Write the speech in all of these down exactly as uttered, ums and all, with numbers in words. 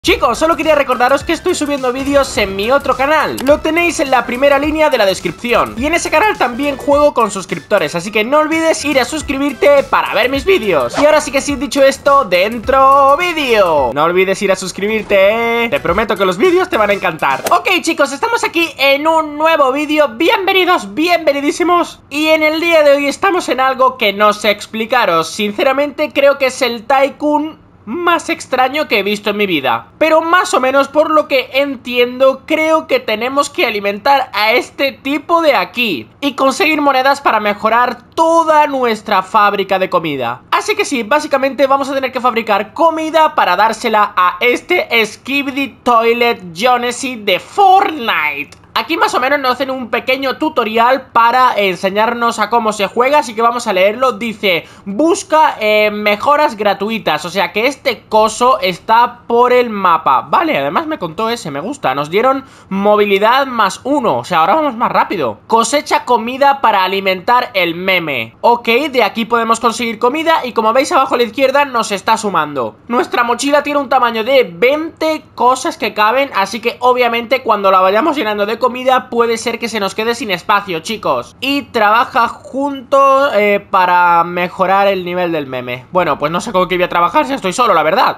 Chicos, solo quería recordaros que estoy subiendo vídeos en mi otro canal. Lo tenéis en la primera línea de la descripción. Y en ese canal también juego con suscriptores, así que no olvides ir a suscribirte para ver mis vídeos. Y ahora sí que sí, dicho esto, dentro vídeo. No olvides ir a suscribirte, ¿eh? Te prometo que los vídeos te van a encantar. Ok, chicos, estamos aquí en un nuevo vídeo. Bienvenidos, bienvenidísimos. Y en el día de hoy estamos en algo que no sé explicaros. Sinceramente creo que es el Tycoon más extraño que he visto en mi vida. Pero más o menos por lo que entiendo, creo que tenemos que alimentar a este tipo de aquí y conseguir monedas para mejorar toda nuestra fábrica de comida. Así que sí, básicamente vamos a tener que fabricar comida para dársela a este Skibidi Toilet Jonesy de Fortnite. Aquí más o menos nos hacen un pequeño tutorial para enseñarnos a cómo se juega, así que vamos a leerlo. Dice, busca eh, mejoras gratuitas, o sea que este coso está por el mapa. Vale, además me contó ese, me gusta. Nos dieron movilidad más uno, o sea, ahora vamos más rápido. Cosecha comida para alimentar el meme. Ok, de aquí podemos conseguir comida y como veis abajo a la izquierda nos está sumando. Nuestra mochila tiene un tamaño de veinte cosas que caben, así que obviamente cuando la vayamos llenando de comida puede ser que se nos quede sin espacio, chicos. Y trabaja juntos eh, para mejorar el nivel del meme. Bueno, pues no sé cómo que voy a trabajar si estoy solo, la verdad.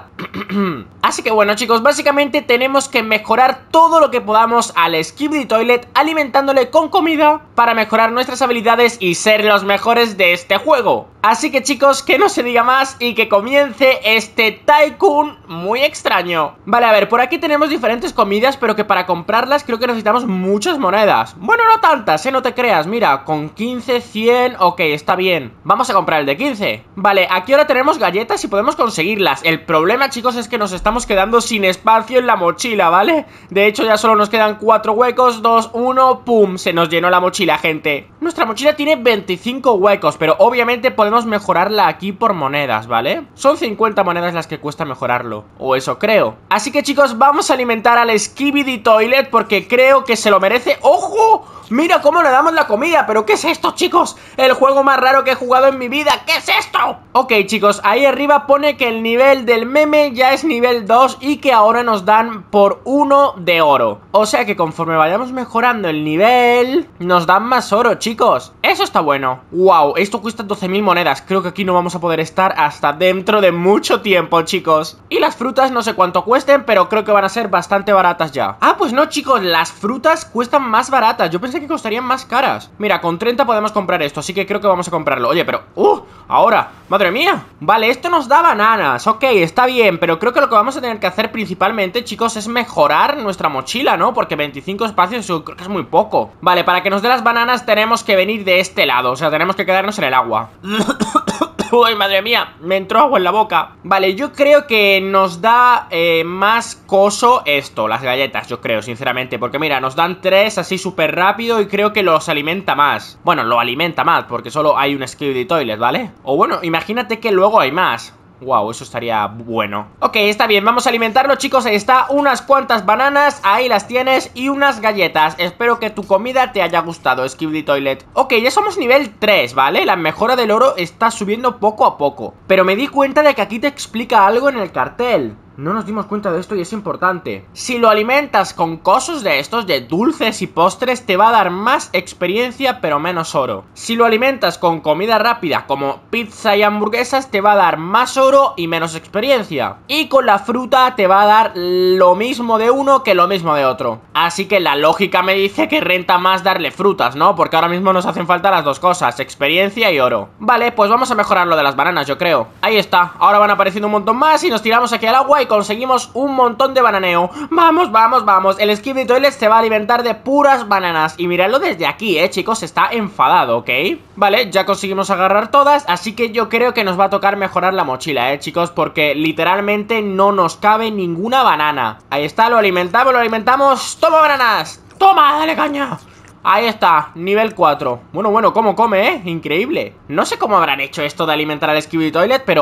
Así que bueno, chicos, básicamente tenemos que mejorar todo lo que podamos al Skibidi Toilet alimentándole con comida para mejorar nuestras habilidades y ser los mejores de este juego. Así que chicos, que no se diga más y que comience este Tycoon muy extraño. Vale, a ver, por aquí tenemos diferentes comidas, pero que para comprarlas creo que necesitamos muchas monedas. Bueno, no tantas, eh, no te creas. Mira, con quince, cien, ok, está bien. Vamos a comprar el de quince. Vale, aquí ahora tenemos galletas y podemos conseguirlas. El problema, chicos, es que nos estamos quedando sin espacio en la mochila, ¿vale? De hecho, ya solo nos quedan cuatro huecos, dos, uno, pum, se nos llenó la mochila, gente. Nuestra mochila tiene veinticinco huecos, pero obviamente podemos mejorarla aquí por monedas, ¿vale? Son cincuenta monedas las que cuesta mejorarlo, o eso creo. Así que chicos, vamos a alimentar al Skibidi Toilet porque creo que se lo merece. ¡Ojo! Mira cómo le damos la comida. ¿Pero qué es esto, chicos? El juego más raro que he jugado en mi vida. ¿Qué es esto? Ok, chicos, ahí arriba pone que el nivel del meme ya es nivel dos y que ahora nos dan por uno de oro. O sea que conforme vayamos mejorando el nivel, nos dan más oro, chicos. Eso está bueno. Wow, esto cuesta doce mil monedas. Creo que aquí no vamos a poder estar hasta dentro de mucho tiempo, chicos. Y las frutas no sé cuánto cuesten, pero creo que van a ser bastante baratas ya. Ah, pues no, chicos, las frutas cuestan más baratas. Yo pensé que costarían más caras. Mira, con treinta podemos comprar esto, así que creo que vamos a comprarlo. Oye, pero... ¡Uh! Ahora, madre mía. Vale, esto nos da bananas. Ok, está bien, pero creo que lo que vamos a tener que hacer principalmente, chicos, es mejorar nuestra mochila, ¿no? Porque veinticinco espacios yo creo que es muy poco. Vale, para que nos dé las bananas tenemos que venir de este lado. O sea, tenemos que quedarnos en el agua. Uy, madre mía, me entró agua en la boca. Vale, yo creo que nos da eh, más coso esto, las galletas, yo creo, sinceramente. Porque mira, nos dan tres así súper rápido y creo que los alimenta más. Bueno, lo alimenta más porque solo hay un Skibidi Toilet, ¿vale? O bueno, imagínate que luego hay más. Wow, eso estaría bueno. Ok, está bien, vamos a alimentarlo, chicos. Ahí está, unas cuantas bananas, ahí las tienes, y unas galletas. Espero que tu comida te haya gustado, Skibidi Toilet. Ok, ya somos nivel tres, ¿vale? La mejora del oro está subiendo poco a poco. Pero me di cuenta de que aquí te explica algo en el cartel. No nos dimos cuenta de esto y es importante. Si lo alimentas con cosas de estos, de dulces y postres, te va a dar más experiencia pero menos oro. Si lo alimentas con comida rápida como pizza y hamburguesas, te va a dar más oro y menos experiencia. Y con la fruta te va a dar lo mismo de uno que lo mismo de otro. Así que la lógica me dice que renta más darle frutas, ¿no? Porque ahora mismo nos hacen falta las dos cosas, experiencia y oro. Vale, pues vamos a mejorar lo de las bananas, yo creo. Ahí está, ahora van apareciendo un montón más y nos tiramos aquí al agua y conseguimos un montón de bananeo. Vamos, vamos, vamos. El Skibidi Toilet se va a alimentar de puras bananas. Y miradlo desde aquí, eh, chicos. Está enfadado, ¿ok? Vale, ya conseguimos agarrar todas. Así que yo creo que nos va a tocar mejorar la mochila, eh, chicos. Porque literalmente no nos cabe ninguna banana. Ahí está, lo alimentamos, lo alimentamos. ¡Toma bananas! ¡Toma, dale caña! Ahí está, nivel cuatro. Bueno, bueno, cómo come, ¿eh? Increíble. No sé cómo habrán hecho esto de alimentar al Skibidi Toilet, pero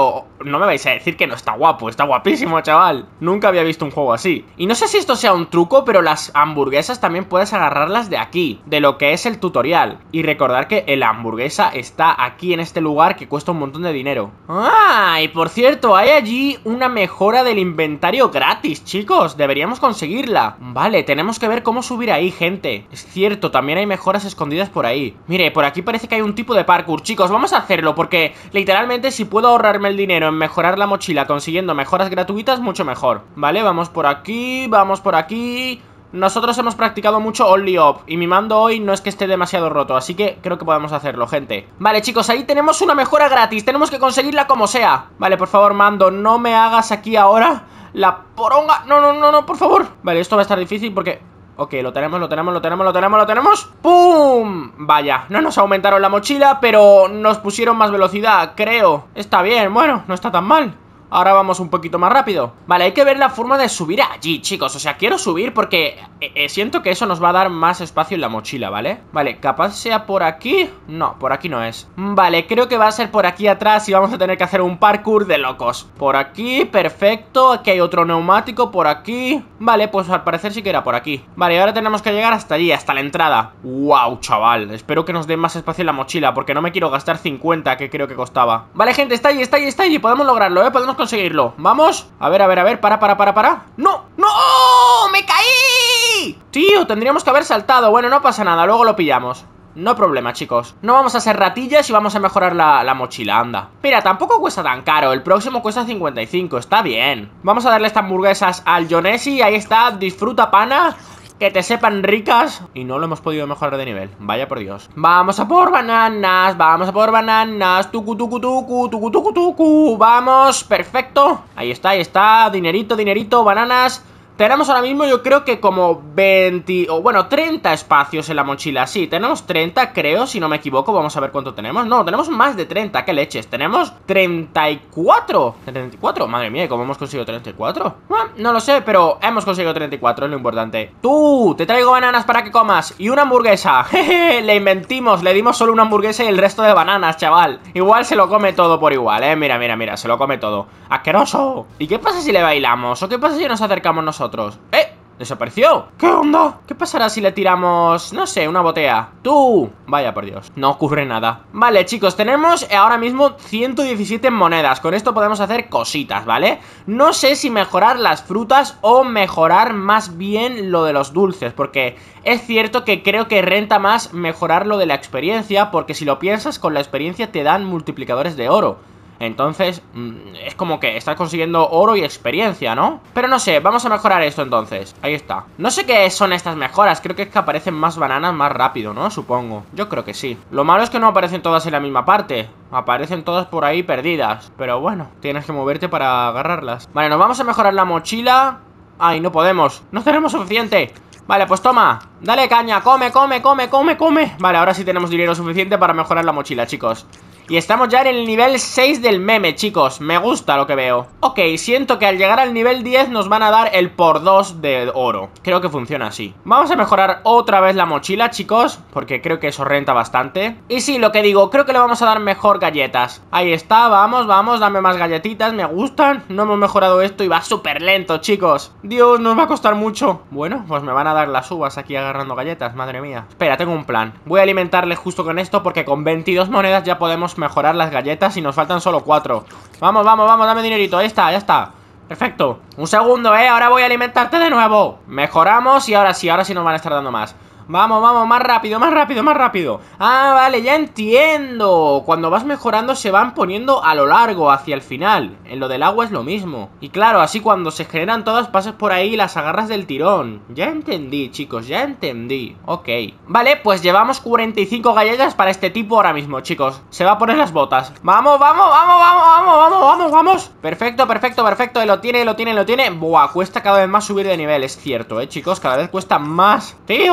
no me vais a decir que no está guapo. Está guapísimo, chaval. Nunca había visto un juego así. Y no sé si esto sea un truco, pero las hamburguesas también puedes agarrarlas de aquí, de lo que es el tutorial. Y recordar que la hamburguesa está aquí en este lugar, que cuesta un montón de dinero. Ah, y por cierto, hay allí una mejora del inventario gratis, chicos. Deberíamos conseguirla. Vale, tenemos que ver cómo subir ahí, gente. Es cierto, también hay mejoras escondidas por ahí. Mire, por aquí parece que hay un tipo de parkour. Chicos, vamos a hacerlo porque literalmente si puedo ahorrarme el dinero en mejorar la mochila consiguiendo mejoras gratuitas, mucho mejor. Vale, vamos por aquí, vamos por aquí. Nosotros hemos practicado mucho Only Up y mi mando hoy no es que esté demasiado roto, así que creo que podemos hacerlo, gente. Vale, chicos, ahí tenemos una mejora gratis. Tenemos que conseguirla como sea. Vale, por favor, mando, no me hagas aquí ahora la poronga. No, no, no, no, por favor. Vale, esto va a estar difícil porque... Ok, lo tenemos, lo tenemos, lo tenemos, lo tenemos, lo tenemos. ¡Pum! Vaya, no nos aumentaron la mochila, pero nos pusieron más velocidad, creo. Está bien, bueno, no está tan mal. Ahora vamos un poquito más rápido. Vale, hay que ver la forma de subir allí, chicos. O sea, quiero subir porque eh, eh, siento que eso nos va a dar más espacio en la mochila, ¿vale? Vale, capaz sea por aquí. No, por aquí no es. Vale, creo que va a ser por aquí atrás y vamos a tener que hacer un parkour de locos. Por aquí, perfecto. Aquí hay otro neumático, por aquí. Vale, pues al parecer sí que era por aquí. Vale, ahora tenemos que llegar hasta allí, hasta la entrada. Wow, chaval, espero que nos den más espacio en la mochila porque no me quiero gastar cincuenta, que creo que costaba. Vale, gente, está allí, está allí, está allí. Podemos lograrlo, ¿eh? Podemos conseguirlo. Vamos. A ver, a ver, a ver. Para, para, para, para. ¡No! ¡No! ¡Me caí! Tío, tendríamos que haber saltado. Bueno, no pasa nada. Luego lo pillamos. No problema, chicos. No vamos a ser ratillas y vamos a mejorar la, la mochila, anda. Mira, tampoco cuesta tan caro. El próximo cuesta cincuenta y cinco. Está bien. Vamos a darle estas hamburguesas al Jonesi. Ahí está. Disfruta, pana. Que te sepan ricas. Y no lo hemos podido mejorar de nivel. Vaya por Dios. Vamos a por bananas. Vamos a por bananas. Tucu, tucu, tucu, tucu, tucu, tucu. Vamos. Perfecto. Ahí está, ahí está. Dinerito, dinerito, bananas. Tenemos ahora mismo yo creo que como veinte o bueno, treinta espacios en la mochila. Sí, tenemos treinta creo, si no me equivoco. Vamos a ver cuánto tenemos. No, tenemos más de treinta, qué leches. Tenemos treinta y cuatro. ¿treinta y cuatro? Madre mía, ¿cómo hemos conseguido treinta y cuatro? Bueno, no lo sé, pero hemos conseguido treinta y cuatro, es lo importante. Tú, te traigo bananas para que comas. Y una hamburguesa. Jeje, le inventimos, le dimos solo una hamburguesa y el resto de bananas, chaval. Igual se lo come todo por igual, eh. Mira, mira, mira, se lo come todo. ¡Asqueroso! ¿Y qué pasa si le bailamos? ¿O qué pasa si nos acercamos nosotros? ¡Eh! ¿Desapareció? ¿Qué onda? ¿Qué pasará si le tiramos, no sé, una botella? ¡Tú! Vaya por Dios, no ocurre nada. Vale, chicos, tenemos ahora mismo ciento diecisiete monedas. Con esto podemos hacer cositas, ¿vale? No sé si mejorar las frutas o mejorar más bien lo de los dulces, porque es cierto que creo que renta más mejorar lo de la experiencia, porque si lo piensas, con la experiencia te dan multiplicadores de oro. Entonces, es como que estás consiguiendo oro y experiencia, ¿no? Pero no sé, vamos a mejorar esto entonces. Ahí está. No sé qué son estas mejoras. Creo que es que aparecen más bananas más rápido, ¿no? Supongo. Yo creo que sí. Lo malo es que no aparecen todas en la misma parte. Aparecen todas por ahí perdidas. Pero bueno, tienes que moverte para agarrarlas. Vale, nos vamos a mejorar la mochila. Ay, no podemos. No tenemos suficiente. Vale, pues toma, dale caña, come, come, come, come, come. Vale, ahora sí tenemos dinero suficiente para mejorar la mochila, chicos. Y estamos ya en el nivel seis del meme, chicos. Me gusta lo que veo. Ok, siento que al llegar al nivel diez nos van a dar el por dos de oro. Creo que funciona así. Vamos a mejorar otra vez la mochila, chicos, porque creo que eso renta bastante. Y sí, lo que digo, creo que le vamos a dar mejor galletas. Ahí está, vamos, vamos, dame más galletitas, me gustan. No hemos mejorado esto y va súper lento, chicos. Dios, nos va a costar mucho. Bueno, pues me van a dar las uvas aquí agarrando galletas, madre mía. Espera, tengo un plan. Voy a alimentarle justo con esto porque con veintidós monedas ya podemos mejorar las galletas y nos faltan solo cuatro. Vamos, vamos, vamos, dame dinerito. Ahí está, ya está. Perfecto. Un segundo, eh, ahora voy a alimentarte de nuevo. Mejoramos y ahora sí, ahora sí nos van a estar dando más. Vamos, vamos, más rápido, más rápido, más rápido. Ah, vale, ya entiendo. Cuando vas mejorando se van poniendo a lo largo, hacia el final. En lo del agua es lo mismo. Y claro, así cuando se generan todas, pasas por ahí y las agarras del tirón. Ya entendí, chicos, ya entendí. Ok. Vale, pues llevamos cuarenta y cinco galletas para este tipo ahora mismo, chicos. Se va a poner las botas. Vamos, vamos, vamos, vamos, vamos, vamos, vamos, vamos. Perfecto, perfecto, perfecto. Lo tiene, lo tiene, lo tiene. Buah, cuesta cada vez más subir de nivel, es cierto, eh, chicos. Cada vez cuesta más. Tío, come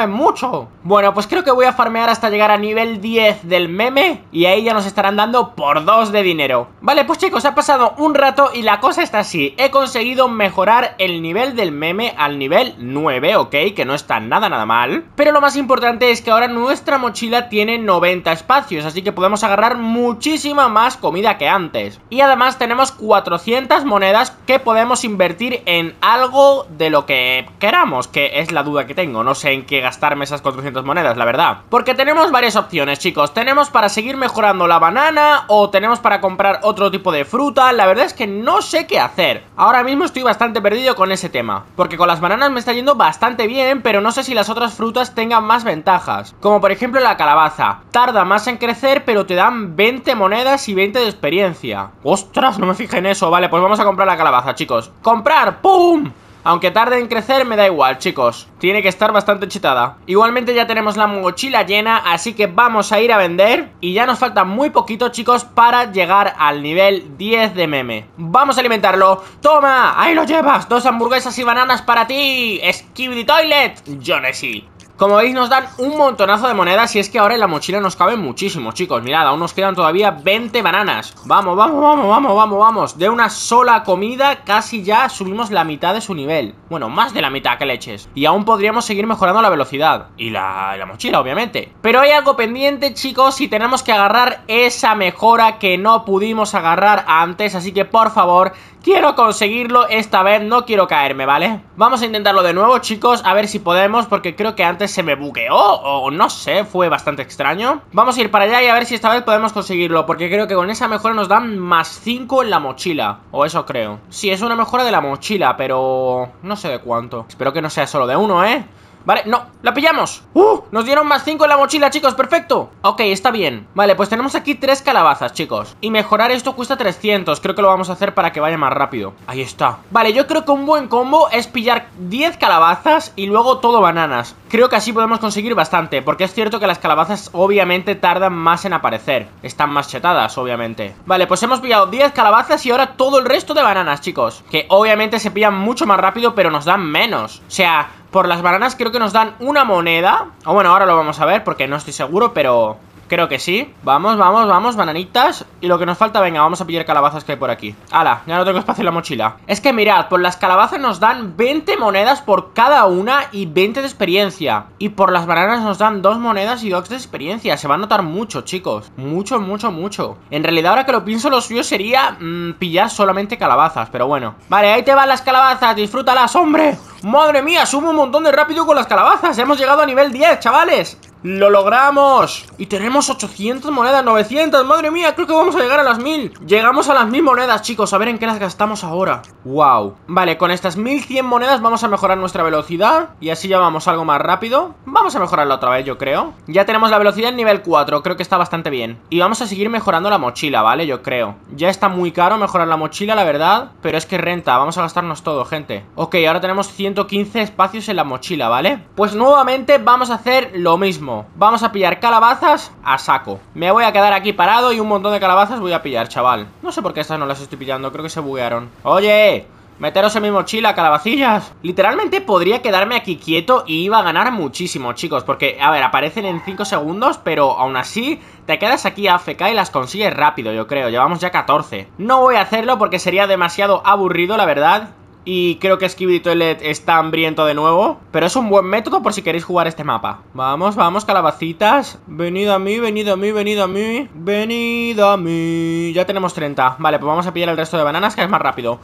comen mucho. Bueno, pues creo que voy a farmear hasta llegar a nivel diez del meme y ahí ya nos estarán dando por dos de dinero. Vale, pues chicos, ha pasado un rato y la cosa está así. He conseguido mejorar el nivel del meme al nivel nueve, ok, que no está nada nada mal. Pero lo más importante es que ahora nuestra mochila tiene noventa espacios, así que podemos agarrar muchísima más comida que antes. Y además tenemos cuatrocientas monedas que podemos invertir en algo de lo que queramos, que es la duda que tengo. No sé en qué gastarme esas cuatrocientas monedas, la verdad. Porque tenemos varias opciones, chicos. Tenemos para seguir mejorando la banana o tenemos para comprar otro tipo de fruta. La verdad es que no sé qué hacer. Ahora mismo estoy bastante perdido con ese tema, porque con las bananas me está yendo bastante bien, pero no sé si las otras frutas tengan más ventajas. Como por ejemplo la calabaza. Tarda más en crecer, pero te dan veinte monedas y veinte de experiencia. ¡Ostras! No me fijé en eso. Vale, pues vamos a comprar la calabaza, chicos. ¡Comprar! ¡Pum! Aunque tarde en crecer me da igual, chicos. Tiene que estar bastante chetada. Igualmente ya tenemos la mochila llena, así que vamos a ir a vender. Y ya nos falta muy poquito, chicos, para llegar al nivel diez de meme. Vamos a alimentarlo. ¡Toma! ¡Ahí lo llevas! Dos hamburguesas y bananas para ti. ¡Skibidi Toilet! Jonesy. Como veis nos dan un montonazo de monedas y es que ahora en la mochila nos caben muchísimo, chicos. Mirad, aún nos quedan todavía veinte bananas. Vamos, vamos, vamos, vamos, vamos, vamos. De una sola comida casi ya subimos la mitad de su nivel. Bueno, más de la mitad, que leches. Y aún podríamos seguir mejorando la velocidad y la, la mochila, obviamente. Pero hay algo pendiente, chicos, y tenemos que agarrar esa mejora que no pudimos agarrar antes. Así que, por favor, quiero conseguirlo esta vez, no quiero caerme, ¿vale? Vamos a intentarlo de nuevo, chicos, a ver si podemos, porque creo que antes se me bugueó, o no sé, fue bastante extraño. Vamos a ir para allá y a ver si esta vez podemos conseguirlo, porque creo que con esa mejora nos dan más cinco en la mochila, o eso creo. Sí, es una mejora de la mochila, pero no sé de cuánto. Espero que no sea solo de uno, ¿eh? Vale, no, la pillamos. ¡Uh! Nos dieron más cinco en la mochila, chicos, perfecto. Ok, está bien. Vale, pues tenemos aquí tres calabazas, chicos. Y mejorar esto cuesta trescientos. Creo que lo vamos a hacer para que vaya más rápido. Ahí está. Vale, yo creo que un buen combo es pillar diez calabazas y luego todo bananas. Creo que así podemos conseguir bastante, porque es cierto que las calabazas obviamente tardan más en aparecer. Están más chetadas, obviamente. Vale, pues hemos pillado diez calabazas y ahora todo el resto de bananas, chicos. Que obviamente se pillan mucho más rápido, pero nos dan menos. O sea, por las bananas creo que nos dan una moneda. O bueno, ahora lo vamos a ver porque no estoy seguro, pero creo que sí. Vamos, vamos, vamos, bananitas. Y lo que nos falta, venga, vamos a pillar calabazas que hay por aquí. ¡Hala! Ya no tengo espacio en la mochila. Es que mirad, por las calabazas nos dan veinte monedas por cada una y veinte de experiencia. Y por las bananas nos dan dos monedas y dos de experiencia. Se va a notar mucho, chicos. Mucho, mucho, mucho. En realidad, ahora que lo pienso, lo suyo sería mmm, pillar solamente calabazas. Pero bueno. Vale, ahí te van las calabazas. Disfrútalas, hombre. ¡Madre mía! Sube un montón de rápido con las calabazas. Hemos llegado a nivel diez, chavales. ¡Lo logramos! Y tenemos ochocientas monedas, novecientas. ¡Madre mía! Creo que vamos a llegar a las mil. Llegamos a las mil monedas, chicos. A ver en qué las gastamos ahora. ¡Wow! Vale, con estas mil cien monedas vamos a mejorar nuestra velocidad. Y así ya vamos algo más rápido. Vamos a mejorarla otra vez, yo creo. Ya tenemos la velocidad en nivel cuatro. Creo que está bastante bien. Y vamos a seguir mejorando la mochila, ¿vale? Yo creo. Ya está muy caro mejorar la mochila, la verdad. Pero es que renta. Vamos a gastarnos todo, gente. Ok, ahora tenemos ciento quince espacios en la mochila, ¿vale? Pues nuevamente vamos a hacer lo mismo. Vamos a pillar calabazas a saco. Me voy a quedar aquí parado y un montón de calabazas voy a pillar, chaval. No sé por qué estas no las estoy pillando, creo que se buguearon. Oye, meteros en mi mochila, calabacillas. Literalmente podría quedarme aquí quieto y iba a ganar muchísimo, chicos. Porque, a ver, aparecen en cinco segundos, pero aún así te quedas aquí A F K y las consigues rápido, yo creo. Llevamos ya catorce. No voy a hacerlo porque sería demasiado aburrido, la verdad. Y creo que Skibidi Toilet está hambriento de nuevo. Pero es un buen método por si queréis jugar este mapa. Vamos, vamos, calabacitas. Venid a mí, venid a mí, venid a mí. Venid a mí. Ya tenemos treinta. Vale, pues vamos a pillar el resto de bananas, que es más rápido.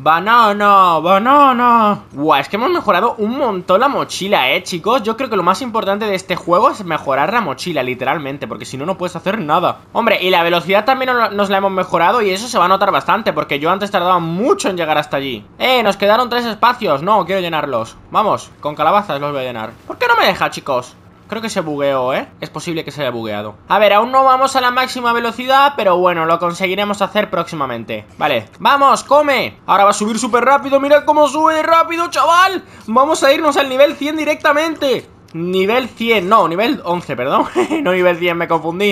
Banana, banana. Guau, es que hemos mejorado un montón la mochila, eh, chicos. Yo creo que lo más importante de este juego es mejorar la mochila, literalmente, porque si no, no puedes hacer nada. Hombre, y la velocidad también nos la hemos mejorado y eso se va a notar bastante, porque yo antes tardaba mucho en llegar hasta allí. Eh, nos quedaron tres espacios. No, quiero llenarlos. Vamos, con calabazas los voy a llenar. ¿Por qué no me deja, chicos? Creo que se bugueó, ¿eh? Es posible que se haya bugueado. A ver, aún no vamos a la máxima velocidad, pero bueno, lo conseguiremos hacer próximamente. Vale, ¡vamos, come! Ahora va a subir súper rápido, mirad cómo sube de rápido, chaval. Vamos a irnos al nivel cien directamente. Nivel cien, no, nivel once, perdón. No nivel cien, me confundí.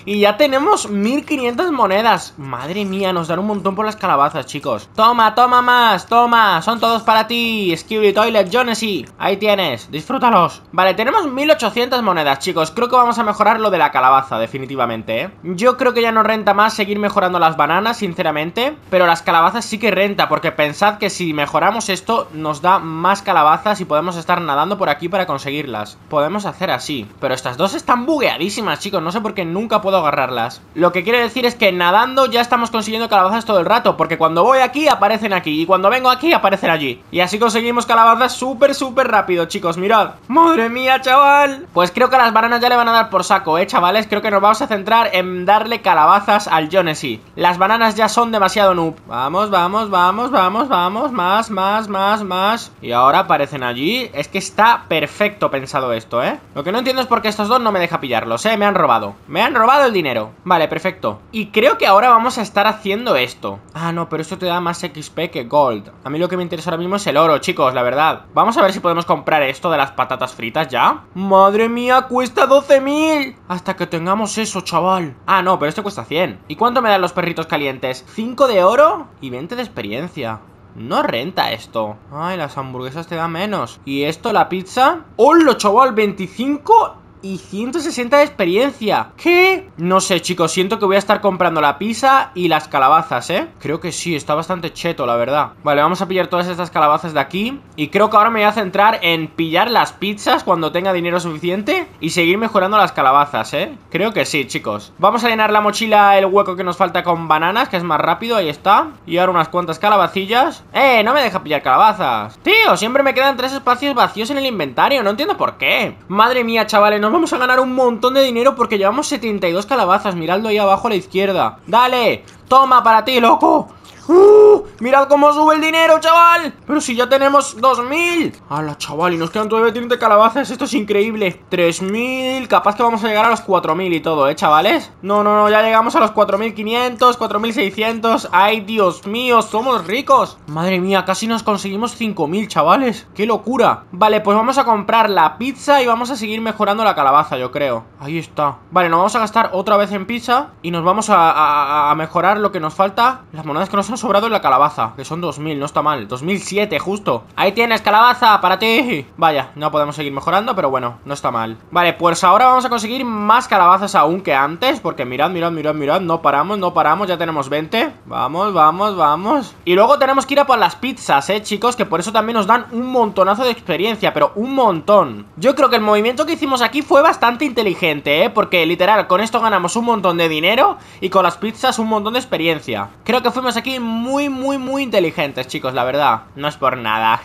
Y ya tenemos mil quinientas monedas. Madre mía, nos dan un montón por las calabazas, chicos. Toma, toma más, toma. Son todos para ti. Skibidi Toilet, Jonesy. Ahí tienes, disfrútalos. Vale, tenemos mil ochocientas monedas, chicos. Creo que vamos a mejorar lo de la calabaza, definitivamente, ¿eh? Yo creo que ya no renta más seguir mejorando las bananas, sinceramente. Pero las calabazas sí que renta, porque pensad que si mejoramos esto, nos da más calabazas y podemos estar nadando por aquí para conseguirlas. Podemos hacer así. Pero estas dos están bugueadísimas, chicos. No sé por qué nunca puedo agarrarlas. Lo que quiere decir es que nadando ya estamos consiguiendo calabazas todo el rato, porque cuando voy aquí aparecen aquí y cuando vengo aquí aparecen allí. Y así conseguimos calabazas súper súper rápido, chicos, mirad. Madre mía, chaval. Pues creo que a las bananas ya le van a dar por saco, eh, chavales. Creo que nos vamos a centrar en darle calabazas al Jonesy. Las bananas ya son demasiado noob. Vamos, vamos, vamos, vamos, vamos. Más, más, más, más. Y ahora aparecen allí. Es que está perfecto pensado esto, eh. Lo que no entiendo es por qué estos dos no me deja pillarlos, eh. Me han robado. Me han robado el dinero. Vale, perfecto. Y creo que ahora vamos a estar haciendo esto. Ah, no, pero esto te da más X P que Gold. A mí lo que me interesa ahora mismo es el oro, chicos, la verdad. Vamos a ver si podemos comprar esto de las patatas fritas ya. Madre mía, cuesta doce mil. Hasta que tengamos eso, chaval. Ah, no, pero esto cuesta cien. ¿Y cuánto me dan los perritos calientes? cinco de oro y veinte de experiencia. No renta esto. Ay, las hamburguesas te dan menos. ¿Y esto, la pizza? ¡Hola, chaval! veinticinco y ciento sesenta de experiencia. ¿Qué? No sé, chicos, siento que voy a estar comprando la pizza y las calabazas, ¿eh? Creo que sí, está bastante cheto, la verdad. Vale, vamos a pillar todas estas calabazas de aquí. Y creo que ahora me voy a centrar en pillar las pizzas cuando tenga dinero suficiente y seguir mejorando las calabazas, ¿eh? Creo que sí, chicos. Vamos a llenar la mochila, el hueco que nos falta con bananas, que es más rápido, ahí está. Y ahora unas cuantas calabacillas. ¡Eh! No me deja pillar calabazas. Tío, siempre me quedan tres espacios vacíos en el inventario, no entiendo por qué. Madre mía, chavales, nos vamos a ganar un montón de dinero porque llevamos setenta y dos calabazas. Miradlo ahí abajo a la izquierda. ¡Dale! ¡Toma para ti, loco! ¡Uh! ¡Mirad cómo sube el dinero, chaval! Pero si ya tenemos dos mil. ¡Hala, chaval! Y nos quedan todavía treinta calabazas. Esto es increíble. tres mil. Capaz que vamos a llegar a los cuatro mil y todo, ¿eh, chavales? No, no, no. Ya llegamos a los cuatro mil quinientos, cuatro mil seiscientos. ¡Ay, Dios mío! ¡Somos ricos! Madre mía, casi nos conseguimos cinco mil, chavales. ¡Qué locura! Vale, pues vamos a comprar la pizza y vamos a seguir mejorando la calabaza, yo creo. Ahí está. Vale, nos vamos a gastar otra vez en pizza y nos vamos a, a, a mejorar lo que nos falta. Las monedas que nos han sobrado en la calabaza, que son dos mil, no está mal. Dos mil siete, justo. Ahí tienes, calabaza, para ti. Vaya, no podemos seguir mejorando, pero bueno, no está mal. Vale, pues ahora vamos a conseguir más calabazas aún que antes, porque mirad, mirad, mirad, mirad. No paramos, no paramos, ya tenemos veinte. Vamos, vamos, vamos. Y luego tenemos que ir a por las pizzas, eh, chicos, que por eso también nos dan un montonazo de experiencia, pero un montón. Yo creo que el movimiento que hicimos aquí fue bastante inteligente, eh, porque literal, con esto ganamos un montón de dinero y con las pizzas un montón de experiencia. Creo que fuimos aquí muy, muy, muy inteligentes, chicos, la verdad. No es por nada.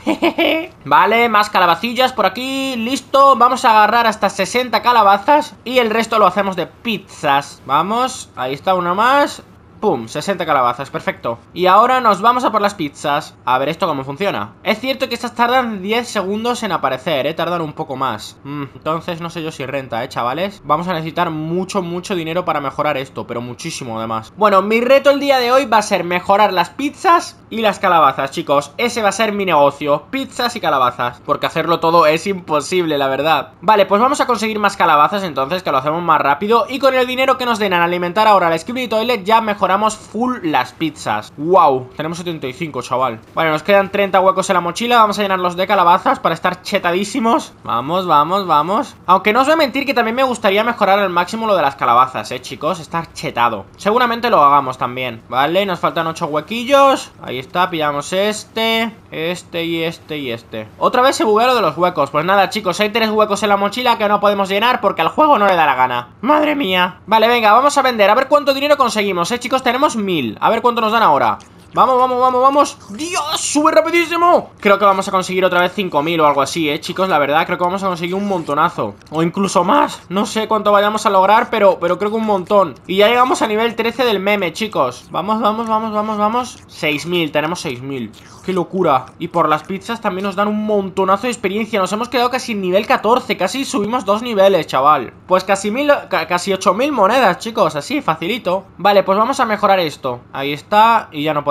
Vale, más calabacillas por aquí. Listo, vamos a agarrar hasta sesenta calabazas y el resto lo hacemos de pizzas. Vamos, ahí está una más. Pum, sesenta calabazas, perfecto. Y ahora nos vamos a por las pizzas. A ver esto cómo funciona. Es cierto que estas tardan diez segundos en aparecer, eh, tardan un poco más. mm, Entonces no sé yo si renta, eh, chavales. Vamos a necesitar mucho, mucho dinero para mejorar esto, pero muchísimo además. Bueno, mi reto el día de hoy va a ser mejorar las pizzas y las calabazas, chicos. Ese va a ser mi negocio, pizzas y calabazas, porque hacerlo todo es imposible, la verdad. Vale, pues vamos a conseguir más calabazas entonces, que lo hacemos más rápido. Y con el dinero que nos den al alimentar ahora la Skibidi Toilet ya mejoramos full las pizzas. Wow, tenemos setenta y cinco, chaval. Vale, nos quedan treinta huecos en la mochila. Vamos a llenarlos de calabazas para estar chetadísimos. Vamos, vamos, vamos. Aunque no os voy a mentir que también me gustaría mejorar al máximo lo de las calabazas, eh, chicos. Estar chetado. Seguramente lo hagamos también. Vale, nos faltan ocho huequillos. Ahí está, pillamos este, este y este y este. Otra vez se buguea lo de los huecos. Pues nada, chicos, hay tres huecos en la mochila que no podemos llenar porque al juego no le da la gana. Madre mía. Vale, venga, vamos a vender. A ver cuánto dinero conseguimos, eh, chicos. Tenemos mil. A ver cuánto nos dan ahora. Vamos, vamos, vamos, vamos. ¡Dios! ¡Sube rapidísimo! Creo que vamos a conseguir otra vez cinco mil o algo así, eh, chicos. La verdad, creo que vamos a conseguir un montonazo. O incluso más. No sé cuánto vayamos a lograr, pero, pero creo que un montón. Y ya llegamos a nivel trece del meme, chicos. Vamos, vamos, vamos, vamos, vamos. seis mil, tenemos seis mil. ¡Qué locura! Y por las pizzas también nos dan un montonazo de experiencia. Nos hemos quedado casi en nivel catorce. Casi subimos dos niveles, chaval. Pues casi mil, ca casi ocho mil monedas, chicos. Así, facilito. Vale, pues vamos a mejorar esto. Ahí está. Y ya no podemos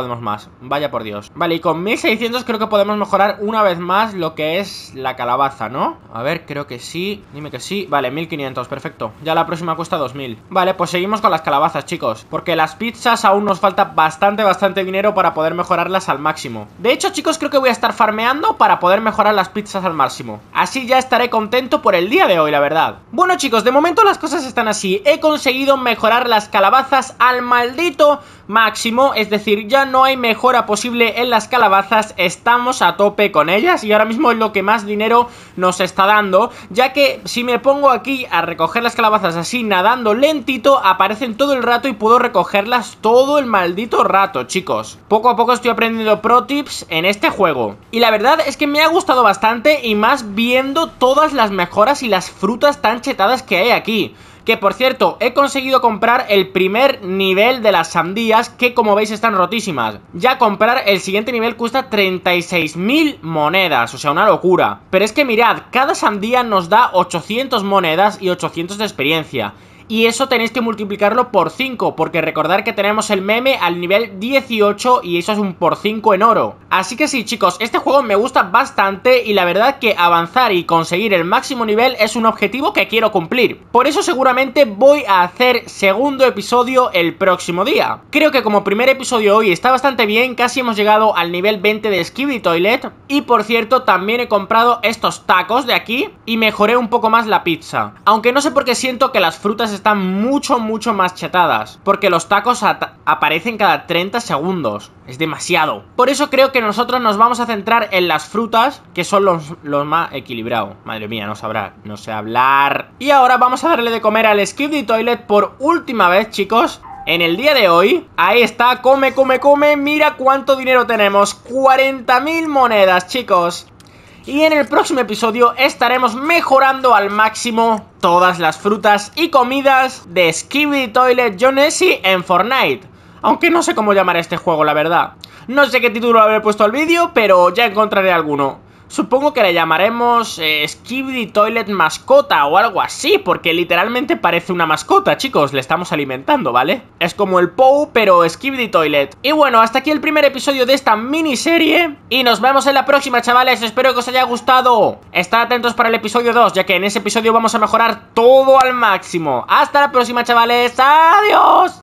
podemos más. Vaya por Dios. Vale, y con mil seiscientos creo que podemos mejorar una vez más lo que es la calabaza, ¿no? A ver, creo que sí. Dime que sí. Vale, mil quinientos, perfecto. Ya la próxima cuesta dos mil. Vale, pues seguimos con las calabazas, chicos, porque las pizzas aún nos falta bastante, bastante dinero para poder mejorarlas al máximo. De hecho, chicos, creo que voy a estar farmeando para poder mejorar las pizzas al máximo. Así ya estaré contento por el día de hoy, la verdad. Bueno, chicos, de momento las cosas están así. He conseguido mejorar las calabazas al maldito máximo, es decir, ya no hay mejora posible en las calabazas, estamos a tope con ellas y ahora mismo es lo que más dinero nos está dando, ya que si me pongo aquí a recoger las calabazas así nadando lentito, aparecen todo el rato y puedo recogerlas todo el maldito rato, chicos. Poco a poco estoy aprendiendo pro tips en este juego y la verdad es que me ha gustado bastante, y más viendo todas las mejoras y las frutas tan chetadas que hay aquí. Que por cierto, he conseguido comprar el primer nivel de las sandías, que como veis están rotísimas. Ya comprar el siguiente nivel cuesta treinta y seis mil monedas, o sea, una locura. Pero es que mirad, cada sandía nos da ochocientas monedas y ochocientos de experiencia. Y eso tenéis que multiplicarlo por cinco, porque recordad que tenemos el meme al nivel dieciocho y eso es un por cinco en oro. Así que sí, chicos, este juego me gusta bastante y la verdad que avanzar y conseguir el máximo nivel es un objetivo que quiero cumplir. Por eso seguramente voy a hacer segundo episodio el próximo día. Creo que como primer episodio hoy está bastante bien, casi hemos llegado al nivel veinte de Skibidi Toilet. Y por cierto, también he comprado estos tacos de aquí y mejoré un poco más la pizza. Aunque no sé por qué siento que las frutas están mucho, mucho más chetadas, porque los tacos aparecen cada treinta segundos. Es demasiado. Por eso creo que nosotros nos vamos a centrar en las frutas, que son los, los más equilibrados. Madre mía, no sabrá, no sé hablar. Y ahora vamos a darle de comer al Skibidi Toilet por última vez, chicos, en el día de hoy. Ahí está, come, come, come. Mira cuánto dinero tenemos, cuarenta mil monedas, chicos. Y en el próximo episodio estaremos mejorando al máximo todas las frutas y comidas de Skibidi Toilet John Nessie en Fortnite. Aunque no sé cómo llamar a este juego, la verdad. No sé qué título haber puesto al vídeo, pero ya encontraré alguno. Supongo que le llamaremos eh, Skibidi Toilet Mascota o algo así, porque literalmente parece una mascota, chicos. Le estamos alimentando, ¿vale? Es como el Pou, pero Skibidi Toilet. Y bueno, hasta aquí el primer episodio de esta miniserie. Y nos vemos en la próxima, chavales. Espero que os haya gustado. Estad atentos para el episodio dos, ya que en ese episodio vamos a mejorar todo al máximo. Hasta la próxima, chavales. ¡Adiós!